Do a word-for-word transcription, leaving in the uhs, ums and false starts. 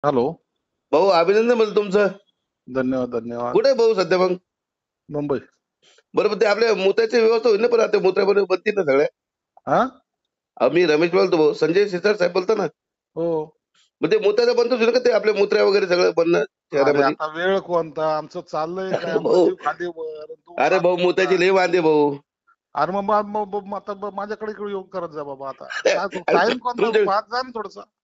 Hello. भाऊ अभिनंदन बोलतो तुमचं. धन्यवाद धन्यवाद. कुठे भाऊ सध्या मग? मुंबई. बरोबर ते आपल्या मुताची व्यवस्था होईल ना, पण आता मुत्रामध्ये बनतील ना सगळ्या. हा मी रमेश बोलतो भाऊ, संजय सिरसाट साहेब बोलतो ना. हो. मग ते मुताचं बनतो का ते आपल्या मुत्र्या वगैरे सगळं बनणं अरे शहरामध्ये? आता वेळ कोणता, आमचं चाललंय काय, आमचा भाऊ जीव खांदेवर. तू अरे भाऊ मुताची लई वांदे भाऊ. अरे मग मग- मग- मग आता माझ्याकडे इकडे येऊन करत जा बाबा. आता अरे काय टाइम कोणता तुमच्या पाहत जा ना थोडसा.